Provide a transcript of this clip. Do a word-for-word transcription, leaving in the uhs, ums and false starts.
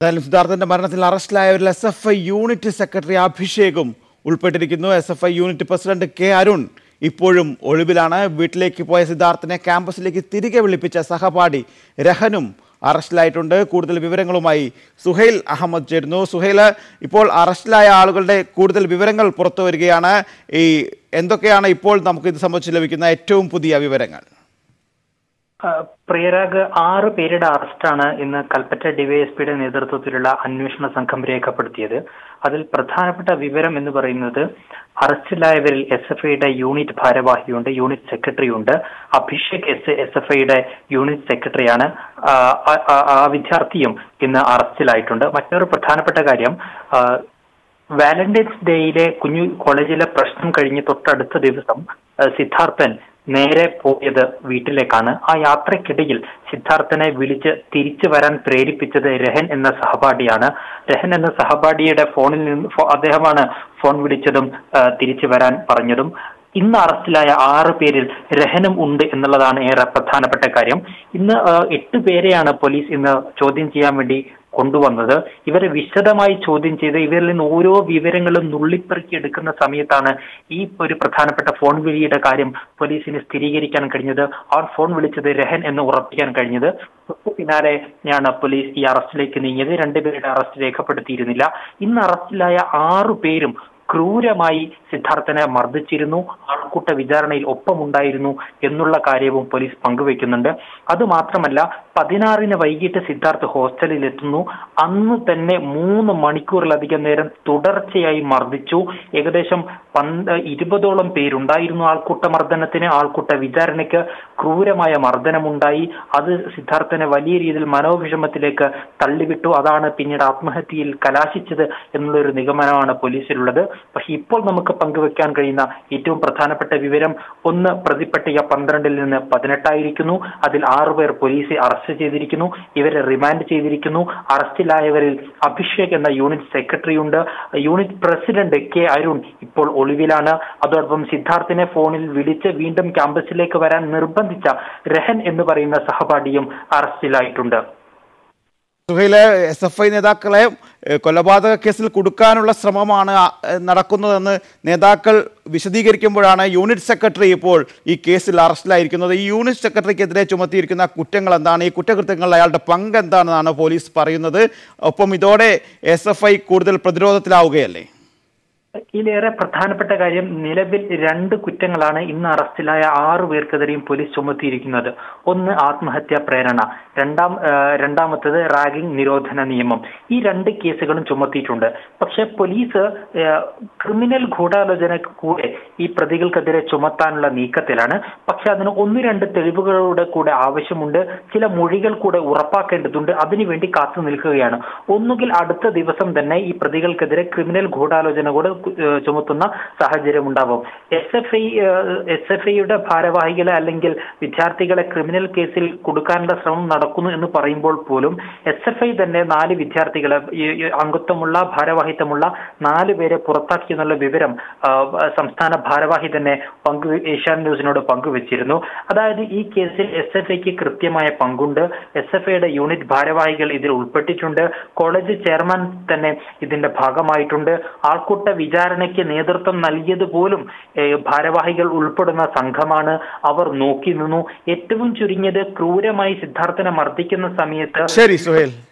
എന്തായാലും സിദ്ധാർത്ഥന്റെ മരണത്തിൽ അറസ്റ്റിലായവരിൽ S F I unit secretary അഭിഷേകും ഉൾപ്പെട്ടിരിക്കുന്നു. S F I unit president K Arun ഇപ്പോഴും ഒളിവിലാണ്. വീട്ടിലേക്ക് പോയ സിദ്ധാർത്ഥനെ ക്യാമ്പസിലേക്ക് തിരികെ വിളിപ്പിച്ച സഹപാഠി രഹനും അറസ്റ്റിലായിട്ടുണ്ട്. കൂടുതൽ വിവരങ്ങളുമായി സുഹൈൽ അഹമ്മദ് ചേരുന്നു. സുഹൈൽ, ഇപ്പോൾ അറസ്റ്റിലായ ആളുകളുടെ കൂടുതൽ വിവരങ്ങൾ പുറത്തു വരികയാണ്. ഈ എന്തൊക്കെയാണ് ഇപ്പോൾ നമുക്ക് ഇത് സംബന്ധിച്ച് ലഭിക്കുന്ന ഏറ്റവും പുതിയ വിവരങ്ങൾ? പ്രിയരാഗ്, ആറ് പേരുടെ അറസ്റ്റാണ് ഇന്ന് കൽപ്പറ്റ ഡിവൈഎസ്പിയുടെ നേതൃത്വത്തിലുള്ള അന്വേഷണ സംഘം രേഖപ്പെടുത്തിയത്. അതിൽ പ്രധാനപ്പെട്ട വിവരം എന്ന് പറയുന്നത് അറസ്റ്റിലായവരിൽ എസ് എഫ് ഐയുടെ യൂണിറ്റ് ഭാരവാഹിയുണ്ട്, യൂണിറ്റ് സെക്രട്ടറി ഉണ്ട്. അഭിഷേക് എസ് എസ് എഫ് ഐയുടെ യൂണിറ്റ് സെക്രട്ടറിയാണ്. ആ വിദ്യാർത്ഥിയും ഇന്ന് അറസ്റ്റിലായിട്ടുണ്ട്. മറ്റൊരു പ്രധാനപ്പെട്ട കാര്യം, വാലന്റൈൻസ് ഡേയിലെ കുഞ്ഞു കോളേജിലെ പ്രശ്നം കഴിഞ്ഞ് തൊട്ടടുത്ത ദിവസം സിദ്ധാർത്ഥൻ നേരെ പോയത് വീട്ടിലേക്കാണ്. ആ യാത്രക്കിടയിൽ സിദ്ധാർത്ഥനെ വിളിച്ച് തിരിച്ചു വരാൻ പ്രേരിപ്പിച്ചത് രഹൻ എന്ന സഹപാഠിയാണ്. രഹൻ എന്ന സഹപാഠിയുടെ ഫോണിൽ നിന്ന് അദ്ദേഹമാണ് ഫോൺ വിളിച്ചതും തിരിച്ചു വരാൻ പറഞ്ഞതും. ഇന്ന് അറസ്റ്റിലായ ആറ് പേരിൽ രഹനും ഉണ്ട് എന്നുള്ളതാണ് ഏറെ പ്രധാനപ്പെട്ട കാര്യം. ഇന്ന് എട്ട് പേരെയാണ് പോലീസ് ഇന്ന് ചോദ്യം ചെയ്യാൻ വേണ്ടി കൊണ്ടുവന്നത്. ഇവരെ വിശദമായി ചോദ്യം ചെയ്ത് ഇവരിൽ നിന്ന് ഓരോ വിവരങ്ങളും നുള്ളിപ്പെറുക്കി എടുക്കുന്ന സമയത്താണ് ഈ ഒരു പ്രധാനപ്പെട്ട ഫോൺ വിളിയുടെ കാര്യം പോലീസിന് സ്ഥിരീകരിക്കാൻ കഴിഞ്ഞത്. ആ ഫോൺ വിളിച്ചത് രഹൻ എന്ന് ഉറപ്പിക്കാൻ കഴിഞ്ഞത്. തൊട്ടു പിന്നാലെയാണ് പോലീസ് ഈ അറസ്റ്റിലേക്ക് നീങ്ങിയത്. രണ്ടുപേരുടെ അറസ്റ്റ് രേഖപ്പെടുത്തിയിരുന്നില്ല. ഇന്ന് അറസ്റ്റിലായ ആറു പേരും ക്രൂരമായി സിദ്ധാർത്ഥനെ മർദ്ദിച്ചിരുന്നു, ആൾക്കൂട്ട വിചാരണയിൽ ഒപ്പമുണ്ടായിരുന്നു എന്നുള്ള കാര്യവും പോലീസ് പങ്കുവെക്കുന്നുണ്ട്. അതുമാത്രമല്ല, പതിനാറിന് വൈകിട്ട് സിദ്ധാർത്ഥ് ഹോസ്റ്റലിൽ എത്തുന്നു. അന്ന് തന്നെ മൂന്ന് മണിക്കൂറിലധികം നേരം തുടർച്ചയായി മർദ്ദിച്ചു. ഏകദേശം പന്ത് ഇരുപതോളം പേരുണ്ടായിരുന്നു ആൾക്കൂട്ട മർദ്ദനത്തിന്. ആൾക്കൂട്ട വിചാരണയ്ക്ക് ക്രൂരമായ മർദ്ദനമുണ്ടായി. അത് സിദ്ധാർത്ഥനെ വലിയ രീതിയിൽ മനോവിഷമത്തിലേക്ക് തള്ളിവിട്ടു. അതാണ് പിന്നീട് ആത്മഹത്യയിൽ കലാശിച്ചത് എന്നുള്ളൊരു നിഗമനമാണ് പോലീസിലുള്ളത്. പക്ഷെ ഇപ്പോൾ നമുക്ക് പങ്കുവെക്കാൻ കഴിയുന്ന ഏറ്റവും പ്രധാനപ്പെട്ട വിവരം, ഒന്ന്, പ്രതിപ്പട്ടിക പന്ത്രണ്ടിൽ നിന്ന് പതിനെട്ടായിരിക്കുന്നു. അതിൽ ആറുപേർ പോലീസ് അറസ്റ്റ് ചെയ്തിരിക്കുന്നു. ഇവരെ റിമാൻഡ് ചെയ്തിരിക്കുന്നു. അറസ്റ്റിലായവരിൽ അഭിഷേക് എന്ന യൂണിറ്റ് സെക്രട്ടറി ഉണ്ട്. യൂണിറ്റ് പ്രസിഡന്റ് കെ അരുൺ ഇപ്പോൾ ഒളിവിലാണ്. അതോടൊപ്പം സിദ്ധാർത്ഥിനെ ഫോണിൽ വിളിച്ച് വീണ്ടും ക്യാമ്പസിലേക്ക് വരാൻ നിർബന്ധിച്ച രഹൻ എന്ന് പറയുന്ന സഹപാഠിയും അറസ്റ്റിലായിട്ടുണ്ട്. സുഹൈലെ, എസ് എഫ് ഐ നേതാക്കളെ കൊലപാതക കേസിൽ കുടുക്കാനുള്ള ശ്രമമാണ് നടക്കുന്നതെന്ന് നേതാക്കൾ വിശദീകരിക്കുമ്പോഴാണ് യൂണിറ്റ് സെക്രട്ടറി ഇപ്പോൾ ഈ കേസിൽ അറസ്റ്റിലായിരിക്കുന്നത്. ഈ യൂണിറ്റ് സെക്രട്ടറിക്കെതിരെ ചുമത്തിയിരിക്കുന്ന കുറ്റങ്ങൾ എന്താണ്? ഈ കുറ്റകൃത്യങ്ങളിൽ അയാളുടെ പങ്ക് എന്താണെന്നാണ് പോലീസ് പറയുന്നത്? ഒപ്പം ഇതോടെ എസ് എഫ് ഐ കൂടുതൽ പ്രതിരോധത്തിലാവുകയല്ലേ? ഇതിലേറെ പ്രധാനപ്പെട്ട കാര്യം, നിലവിൽ രണ്ട് കുറ്റങ്ങളാണ് ഇന്ന് അറസ്റ്റിലായ ആറു പേർക്കെതിരെയും പോലീസ് ചുമത്തിയിരിക്കുന്നത്. ഒന്ന്, ആത്മഹത്യാ പ്രേരണ. രണ്ടാം രണ്ടാമത്തത് റാഗിംഗ് നിരോധന നിയമം. ഈ രണ്ട് കേസുകളും ചുമത്തിയിട്ടുണ്ട്. പക്ഷെ പോലീസ് ക്രിമിനൽ ഗൂഢാലോചന കൂടെ ഈ പ്രതികൾക്കെതിരെ ചുമത്താനുള്ള നീക്കത്തിലാണ്. പക്ഷെ അതിന് ഒന്ന് രണ്ട് തെളിവുകളുടെ കൂടെ ആവശ്യമുണ്ട്. ചില മൊഴികൾ കൂടെ ഉറപ്പാക്കേണ്ടതുണ്ട്. അതിനുവേണ്ടി കാത്തു നിൽക്കുകയാണ്. ഒന്നുകിൽ അടുത്ത ദിവസം തന്നെ ഈ പ്രതികൾക്കെതിരെ ക്രിമിനൽ ഗൂഢാലോചന കൂടെ ചുമത്തുന്ന സാഹചര്യം ഉണ്ടാവും. S F I S F ഐയുടെ ഭാരവാഹികളെ അല്ലെങ്കിൽ വിദ്യാർത്ഥികളെ ക്രിമിനൽ കേസിൽ കൊടുക്കാനുള്ള ശ്രമം നടക്കുന്നു എന്ന് പറയുമ്പോൾ പോലും എസ് എഫ് ഐ തന്നെ നാല് വിദ്യാർത്ഥികളെ, അംഗത്വമുള്ള ഭാരവാഹിത്വമുള്ള നാല് പേരെ പുറത്താക്കി എന്നുള്ള വിവരം സംസ്ഥാന ഭാരവാഹി തന്നെ പങ്കു ഏഷ്യാനെറ്റ് ന്യൂസിനോട് പങ്കുവച്ചിരുന്നു. അതായത് ഈ കേസിൽ എസ് എഫ് ഐക്ക് കൃത്യമായ പങ്കുണ്ട്. എസ് എഫ് ഐയുടെ യൂണിറ്റ് ഭാരവാഹികൾ ഇതിൽ ഉൾപ്പെട്ടിട്ടുണ്ട്. കോളേജ് ചെയർമാൻ തന്നെ ഇതിന്റെ ഭാഗമായിട്ടുണ്ട്. ആൾക്കൂട്ട വിചാരണയ്ക്ക് നേതൃത്വം നൽകിയത് പോലും ഭാരവാഹികൾ ഉൾപ്പെടുന്ന സംഘമാണ്. അവർ നോക്കി നിന്നു. ഏറ്റവും ചുരുങ്ങിയത് ക്രൂരമായി സിദ്ധാർത്ഥനെ മർദ്ദിക്കുന്ന സമയത്ത് ശരി സുഹേൽ.